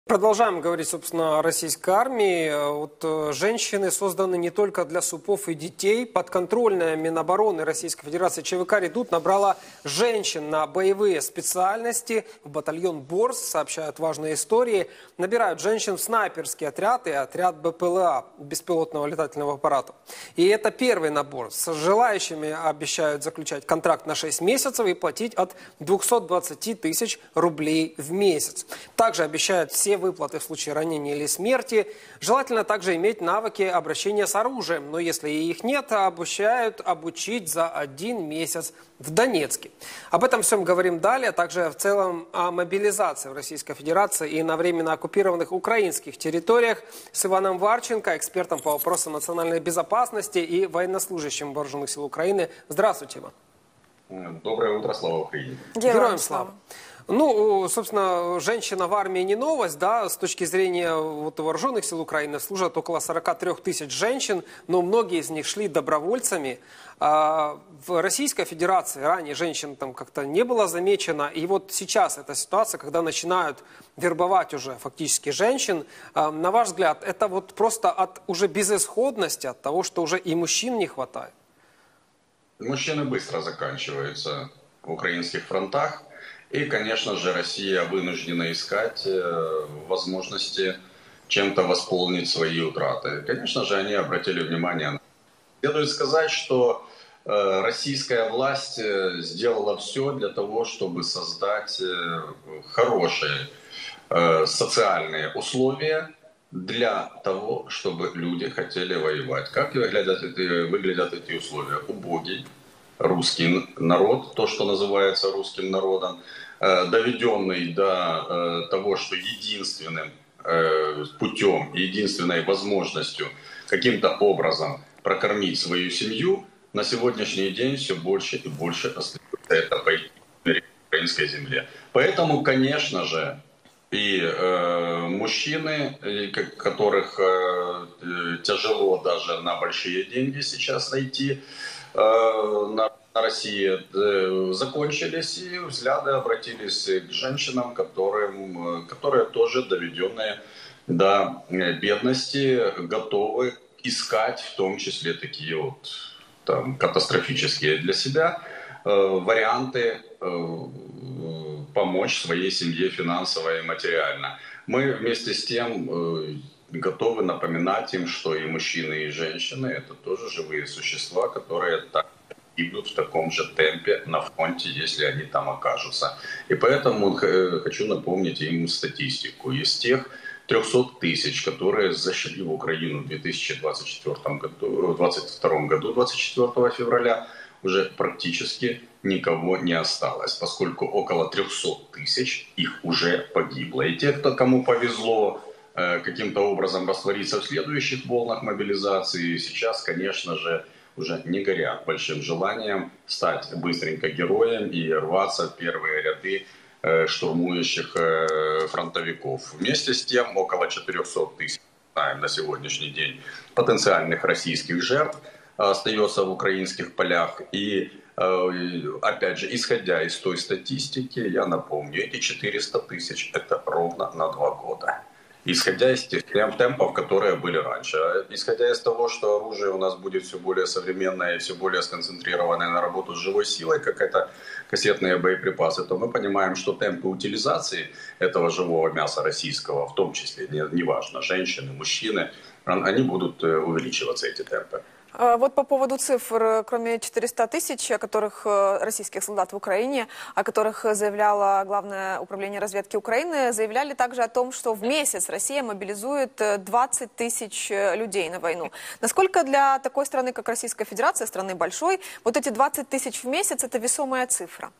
Продолжаем говорить, собственно, о российской армии. Вот женщины созданы не только для супов и детей. Подконтрольная Минобороны Российской Федерации ЧВК «Редут» набрала женщин на боевые специальности. В батальон «Борс», сообщают важные истории, набирают женщин в снайперский отряд и отряд БПЛА, беспилотного летательного аппарата. И это первый набор. С желающими обещают заключать контракт на 6 месяцев и платить от 220 тысяч рублей в месяц. Также обещают все выплаты в случае ранения или смерти. Желательно также иметь навыки обращения с оружием, но если их нет, обещают обучить за 1 месяц в Донецке. Об этом всем говорим далее, а также в целом о мобилизации в Российской Федерации и на временно оккупированных украинских территориях с Иваном Варченко, экспертом по вопросам национальной безопасности и военнослужащим Вооруженных сил Украины. Здравствуйте, Иван. Доброе утро, слава Украине. Героям слава. Ну, собственно, женщина в армии не новость, да, с точки зрения вооруженных сил Украины служат около 43 тысяч женщин, но многие из них шли добровольцами. В Российской Федерации ранее женщин там как-то не было замечено, и вот сейчас эта ситуация, когда начинают вербовать уже фактически женщин, на ваш взгляд, это вот просто от уже безысходности, от того, что уже и мужчин не хватает? Мужчины быстро заканчиваются в украинских фронтах. И, конечно же, Россия вынуждена искать возможности чем-то восполнить свои утраты. Конечно же, они обратили внимание. Следует сказать, что российская власть сделала все для того, чтобы создать хорошие социальные условия для того, чтобы люди хотели воевать. Как выглядят эти условия? Убогий русский народ, то, что называется русским народом, доведенный до того, что единственным путем, единственной возможностью каким-то образом прокормить свою семью, на сегодняшний день все больше и больше остается это по украинской земле. Поэтому, конечно же, и мужчины, которых тяжело даже на большие деньги сейчас найти, на России закончились, и взгляды обратились к женщинам, которые тоже доведенные до бедности, готовы искать в том числе такие вот там катастрофические для себя варианты помочь своей семье финансово и материально. Мы вместе с тем готовы напоминать им, что и мужчины, и женщины — это тоже живые существа, которые так гибнут в таком же темпе на фронте, если они там окажутся. И поэтому хочу напомнить им статистику. Из тех 300 тысяч, которые зашли в Украину в 2022 году, 24 февраля, уже практически никого не осталось, поскольку около 300 тысяч их уже погибло. И те, кому повезло каким-то образом раствориться в следующих волнах мобилизации, сейчас, конечно же, уже не горят большим желанием стать быстренько героем и рваться в первые ряды штурмующих фронтовиков. Вместе с тем, около 400 тысяч, знаем на сегодняшний день, потенциальных российских жертв остается в украинских полях. И опять же, исходя из той статистики, я напомню, эти 400 тысяч — это ровно на 2 года. Исходя из тех темпов, которые были раньше. Исходя из того, что оружие у нас будет все более современное и все более сконцентрированное на работу с живой силой, как это кассетные боеприпасы, то мы понимаем, что темпы утилизации этого живого мяса российского, в том числе, неважно, женщины, мужчины, они будут увеличиваться, эти темпы. Вот по поводу цифр, кроме 400 тысяч, российских солдат в Украине, о которых заявляло Главное управление разведки Украины, заявляли также о том, что в месяц Россия мобилизует 20 тысяч людей на войну. Насколько для такой страны, как Российская Федерация, страны большой, вот эти 20 тысяч в месяц — это весомая цифра?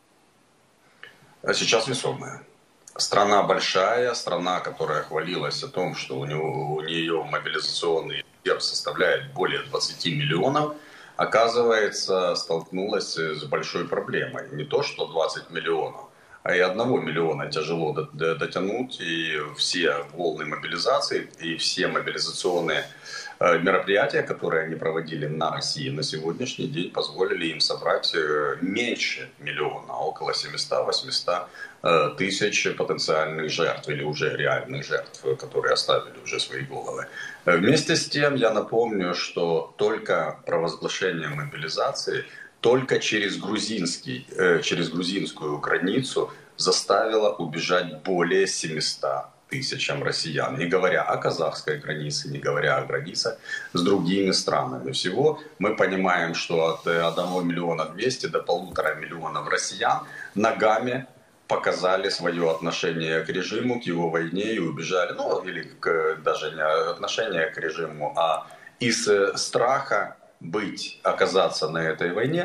Сейчас весомая. Страна большая, страна, которая хвалилась о том, что у нее мобилизационный резерв составляет более 20 миллионов, оказывается, столкнулась с большой проблемой. Не то, что 20 миллионов, а и 1 миллиона тяжело дотянуть, и все волны мобилизации, и все мобилизационные мероприятия, которые они проводили на России на сегодняшний день, позволили им собрать меньше миллиона, около 700-800 тысяч потенциальных жертв или уже реальных жертв, которые оставили уже свои головы. Вместе с тем, я напомню, что только провозглашение мобилизации только через грузинскую границу заставило убежать более 700 тысячам россиян, не говоря о казахской границе, не говоря о границе с другими странами. Всего мы понимаем, что от 1 миллиона 200 до 1,5 миллиона россиян ногами показали свое отношение к режиму, к его войне и убежали, или даже не отношение к режиму, а из страха оказаться на этой войне,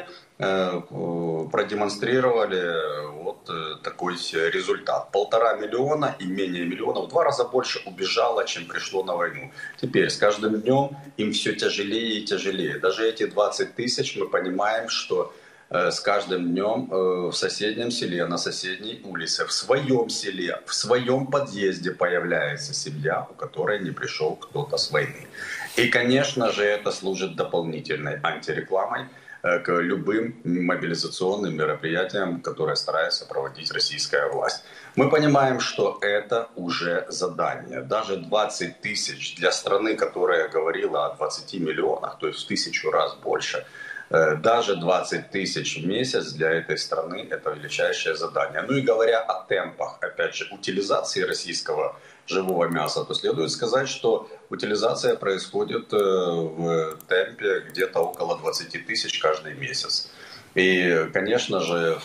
продемонстрировали вот такой результат. 1,5 миллиона и менее миллиона, в 2 раза больше убежало, чем пришло на войну. Теперь с каждым днем им все тяжелее и тяжелее. Даже эти 20 тысяч мы понимаем, что с каждым днем в соседнем селе, на соседней улице, в своем селе, в своем подъезде появляется семья, у которой не пришел кто-то с войны. И, конечно же, это служит дополнительной антирекламой к любым мобилизационным мероприятиям, которые старается проводить российская власть. Мы понимаем, что это уже задание. Даже 20 тысяч для страны, которая говорила о 20 миллионах, то есть в 1000 раз больше, даже 20 тысяч в месяц для этой страны это величайшее задание. Ну и говоря о темпах, опять же, утилизации российского живого мяса, то следует сказать, что утилизация происходит в темпе где-то около 20 тысяч каждый месяц. И, конечно же,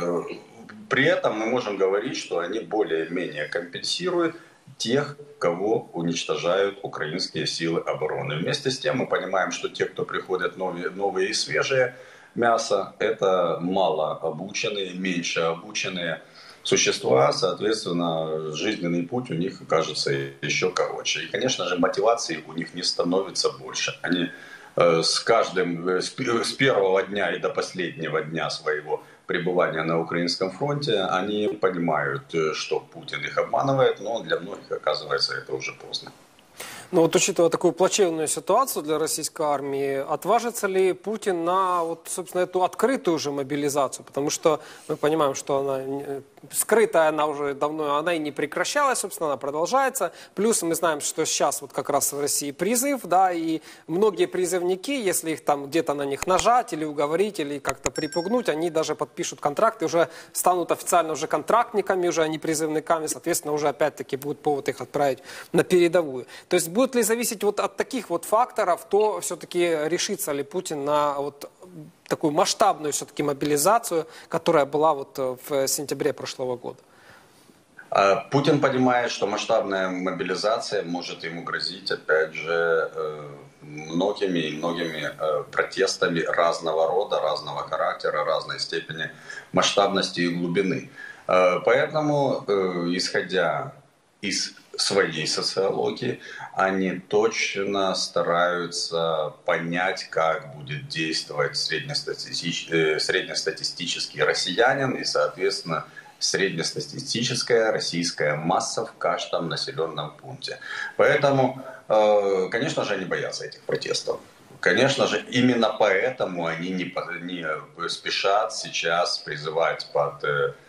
при этом мы можем говорить, что они более-менее компенсируют тех, кого уничтожают украинские силы обороны. Вместе с тем мы понимаем, что те, кто приходят новые и свежие мясо, это мало обученные, меньше обученные существа, соответственно, жизненный путь у них кажется еще короче. И, конечно же, мотивации у них не становится больше. Они с первого дня и до последнего дня своего пребывания на украинском фронте, они понимают, что Путин их обманывает, но для многих, оказывается, это уже поздно. Но вот учитывая такую плачевную ситуацию для российской армии, отважится ли Путин на, вот, собственно, эту открытую уже мобилизацию? Потому что мы понимаем, что она скрытая, она уже давно, она и не прекращалась, собственно, она продолжается. Плюс мы знаем, что сейчас вот как раз в России призыв, да, и многие призывники, если их там где-то на них нажать или уговорить, или как-то припугнуть, они даже подпишут контракты, уже станут официально уже контрактниками, уже а не призывниками, соответственно, уже опять-таки будет повод их отправить на передовую. То есть будет ли зависеть вот от таких вот факторов, то все-таки решится ли Путин на вот такую масштабную все-таки мобилизацию, которая была вот в сентябре прошлого года? Путин понимает, что масштабная мобилизация может ему грозить, опять же, многими протестами разного рода, разного характера, разной степени масштабности и глубины. Поэтому, исходя из своей социологии, они точно стараются понять, как будет действовать среднестатистический россиянин и, соответственно, среднестатистическая российская масса в каждом населенном пункте. Поэтому, конечно же, они боятся этих протестов. Конечно же, именно поэтому они не спешат сейчас призывать под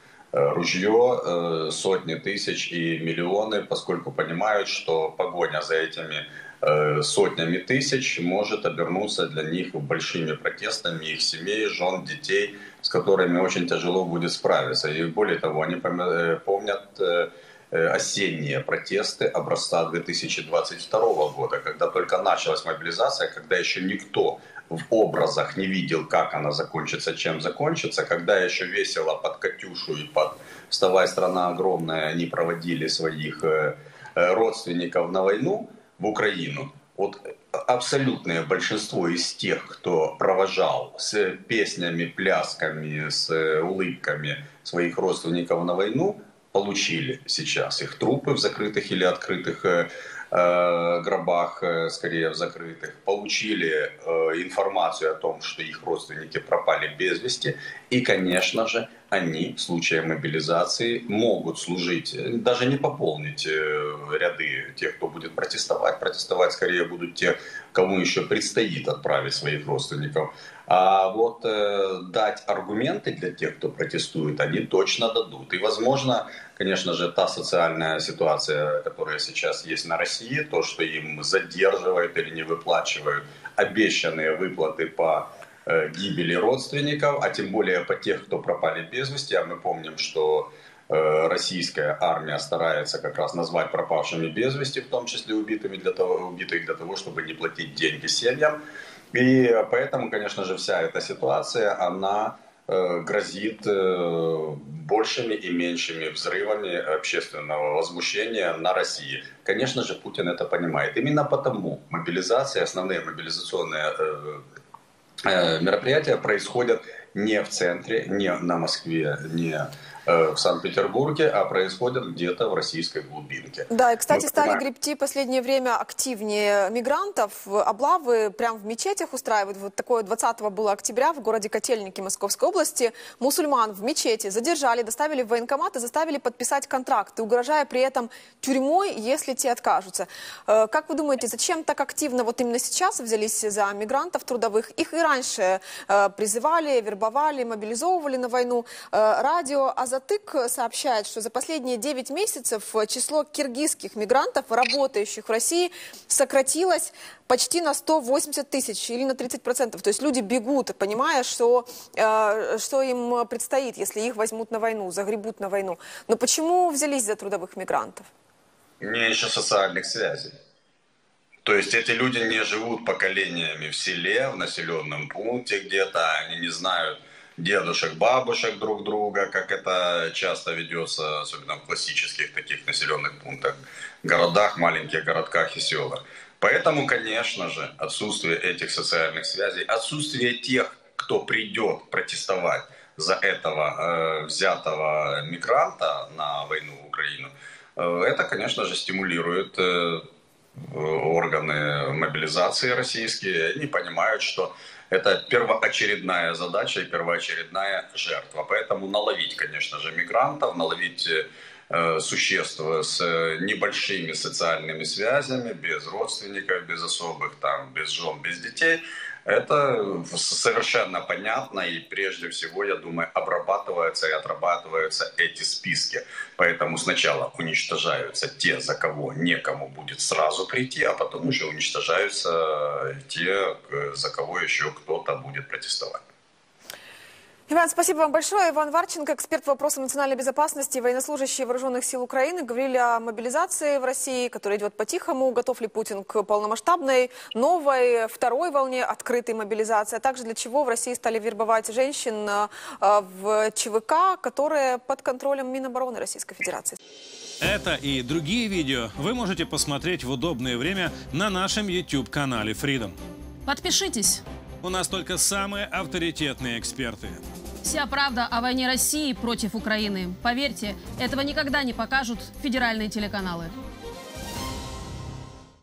ружье сотни тысяч и миллионы, поскольку понимают, что погоня за этими сотнями тысяч может обернуться для них большими протестами их семей, жен, детей, с которыми очень тяжело будет справиться. И более того, они помнят осенние протесты образца 2022 года, когда только началась мобилизация, когда еще никто в образах не видел, как она закончится, чем закончится, когда еще весело под «Катюшу» и под «Вставай, страна огромная» они проводили своих родственников на войну в Украину. Вот абсолютное большинство из тех, кто провожал с песнями, плясками, с улыбками своих родственников на войну, получили сейчас их трупы в закрытых или открытых гробах, скорее в закрытых, получили информацию о том, что их родственники пропали без вести, и, конечно же, они в случае мобилизации могут служить, даже не пополнить ряды тех, кто будет протестовать. Протестовать скорее будут те, кому еще предстоит отправить своих родственников. А вот дать аргументы для тех, кто протестует, они точно дадут. И, возможно, конечно же, та социальная ситуация, которая сейчас есть на России, то, что им задерживают или не выплачивают обещанные выплаты по гибели родственников, а тем более по тех, кто пропали без вести. А мы помним, что российская армия старается как раз назвать пропавшими без вести, в том числе убитых для того, чтобы не платить деньги семьям. И поэтому, конечно же, вся эта ситуация, она грозит большими и меньшими взрывами общественного возмущения на России. Конечно же, Путин это понимает. Именно потому мобилизация, основные мобилизационные мероприятия происходят не в центре, не на Москве, не в Санкт-Петербурге, а происходят где-то в российской глубинке. Да, и, кстати, стали гребти в последнее время активнее мигрантов. Облавы прямо в мечетях устраивают. Вот такое 20 было октября в городе Котельники Московской области. Мусульман в мечети задержали, доставили в военкомат и заставили подписать контракты, угрожая при этом тюрьмой, если те откажутся. Как вы думаете, зачем так активно вот именно сейчас взялись за мигрантов трудовых? Их и раньше призывали, вербовали, мобилизовывали на войну. Радио «Азатык» сообщает, что за последние 9 месяцев число киргизских мигрантов, работающих в России, сократилось почти на 180 тысяч или на 30%. То есть люди бегут, понимая, что им предстоит, если их возьмут на войну, загребут на войну. Но почему взялись за трудовых мигрантов? Меньше социальных связей. То есть эти люди не живут поколениями в селе, в населенном пункте где-то, они не знают дедушек, бабушек друг друга, как это часто ведется, особенно в классических таких населенных пунктах, городах, маленьких городках и селах. Поэтому, конечно же, отсутствие этих социальных связей, отсутствие тех, кто придет протестовать за этого взятого мигранта на войну в Украину, это, конечно же, стимулирует органы мобилизации российские. Они понимают, что это первоочередная задача и первоочередная жертва. Поэтому наловить, конечно же, мигрантов, наловить существ с небольшими социальными связями, без родственников, без особых, там, без жен, без детей, это совершенно понятно, и прежде всего, я думаю, обрабатываются и отрабатываются эти списки. Поэтому сначала уничтожаются те, за кого некому будет сразу прийти, а потом уже уничтожаются те, за кого еще кто-то будет протестовать. Иван, спасибо вам большое. Иван Варченко, эксперт по вопросам национальной безопасности, военнослужащие вооруженных сил Украины, говорили о мобилизации в России, которая идет по-тихому. Готов ли Путин к полномасштабной, новой, второй волне открытой мобилизации, а также для чего в России стали вербовать женщин в ЧВК, которые под контролем Минобороны Российской Федерации. Это и другие видео вы можете посмотреть в удобное время на нашем YouTube-канале Freedom. Подпишитесь. У нас только самые авторитетные эксперты. Вся правда о войне России против Украины. Поверьте, этого никогда не покажут федеральные телеканалы.